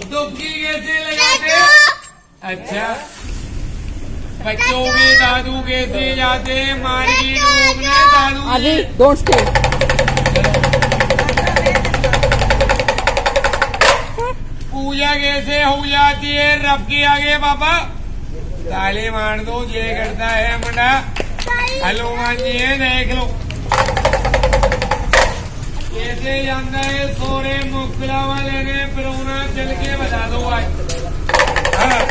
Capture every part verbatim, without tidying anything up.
डुबकी कैसे लगाते? अच्छा, बच्चों के दादू कैसे जाते? मार्केट घूमने दादू? अभी डोंट स्टे। पूजा कैसे हो जाती है रब के आगे पापा? ताली मार दो, ये करता है मुंडा हनुमान जी है, देख लो कैसे जानता है। सोरे मुकला वाले ने पिरोना चल के बता दो आज। हाँ।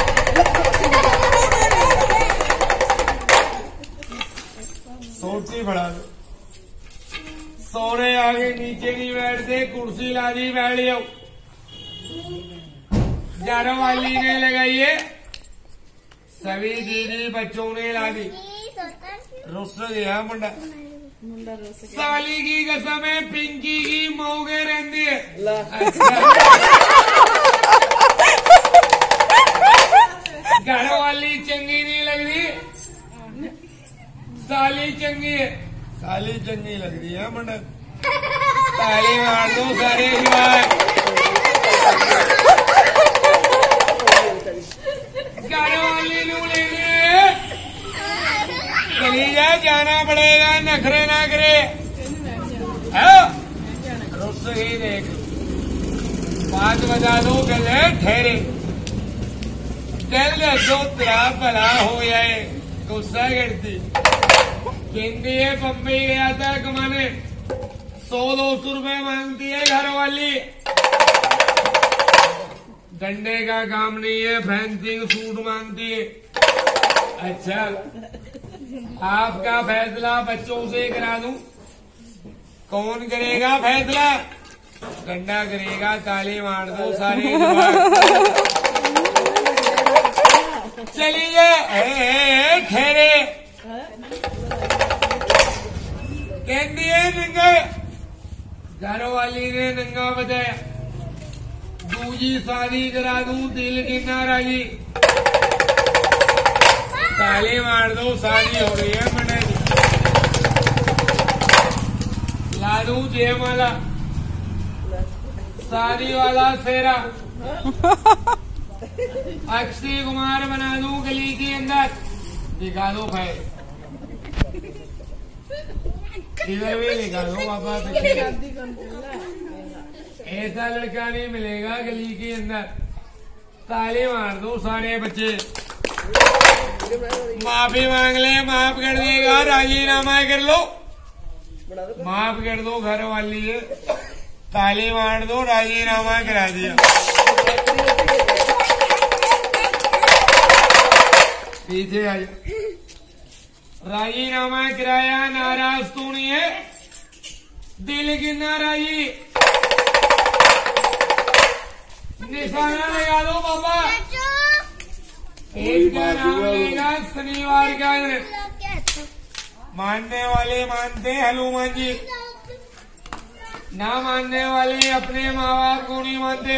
सोटी बढ़ा दो। सोरे आगे नीचे नहीं बैठते, कुर्सी ला दी, बैठ जाओ। जारो वाली ने लगाइए, सभी दीदी बच्चों ने ला दी। रुस गया मुंडा, साली की कसम है पिंकी की मौगे रहती है। अच्छा। घर वाली चंगी नहीं लग रही, साली चंगी है। साली चंगी लग रही है मुंडा, ताली मार दो सारे जवान। घर वाली नू लेने चली जा, जाना पड़ेगा, नखरे ना करे। रुस ही देख, बात बता दो गले ठहरे, दिल जो तेरा भला हो जाए, गुस्सा करती कहती है बम्बई गया था कमाने, सौ दो सौ रुपए मांगती है घर वाली। डंडे का काम नहीं है, फैंसिंग सूट मांगती है। अच्छा, आपका फैसला बच्चों से करा दूं? कौन करेगा फैसला? डंडा करेगा, ताली मार दो सारे। चलिए ठहरे, कहती है नंगा, घर वाली ने नंगा बताया। दूजी शादी करा दूं, दिल की नाराजी, ताली मार दो, शादी हो रही है मंडे की। ला दूं जयमाला, शादी वाला सेरा, अक्षय कुमार बना दूं गली के अंदर, दिखा दो भाई, इधर भी दिखा दो पापा। ऐसा लड़का नहीं मिलेगा गली के अंदर, ताली मार दो सारे बच्चे। माफी मांग ले, माफ कर देगा, राजीनामा कर लो, माफ कर दो, घर वाली है, ताली मार दो, राजीनामा करा दिया। पीछे आ जाओ, राजीनामा कराया, नाराज तू नहीं है, दिल की नाराजी, निशाना लगा दो बाबा। एक का नाम लेगा शनिवार का, मानने वाले मानते हनुमान जी, ना मानने वाले अपने माँ बाप को नहीं मानते।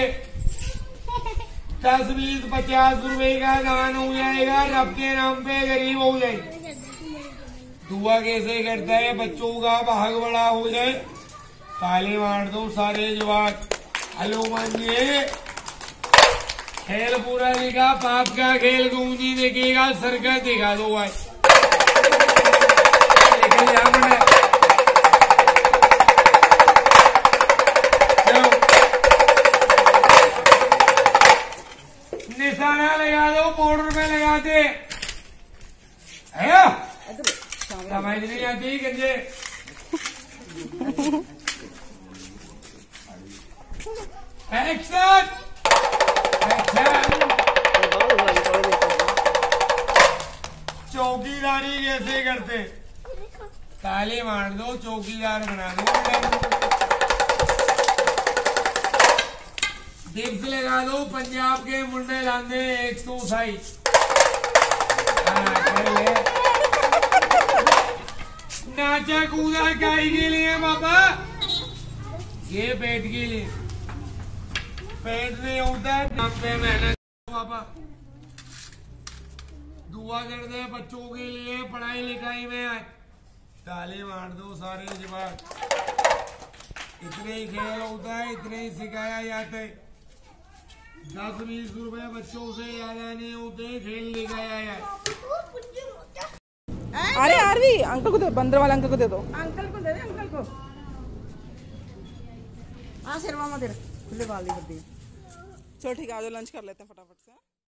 दस बीस पचास रुपए का दान हो जाएगा, रब के नाम पे गरीब हो जाए। दुआ कैसे करता है बच्चों का भाग बड़ा हो जाए, ताली मार दो सारे जवान। हनुमान जी खेल पूरा दिखा, पाप का खेल गूंजी देखेगा, सरकत दिखा दो भाई। निशाना लगा दो, बॉर्डर में लगाते है, समझ नहीं आती गंजे। एक्शन, चौकीदारी कैसे करते? ताली मार दो, चौकीदार बना दो। डिप्स लगा दो, पंजाब के मुंडे लांदे एक सौ साई। नाचा कूदा गाय के लिए बाबा, ये पेट के लिए, पेट नहीं होता है पे मेहनत बाबा। दुआ कर दे बच्चों के लिए, पढ़ाई लिखाई में आए, ताली मार दो सारे जवान। इतने ही खेल होता है, इतने ही सिखाया जाता है। दस बीस रुपए बच्चों से ज्यादा नहीं होते, खेलने गया यार। अरे आरवी अंकल को दे, बंदर वाले अंकल को दे दो। अंकल को दे दे, अंकल को। आ शेरवा मत खुले वाली बद्दी। चलो ठीक है, आज लंच कर लेते हैं फटाफट से।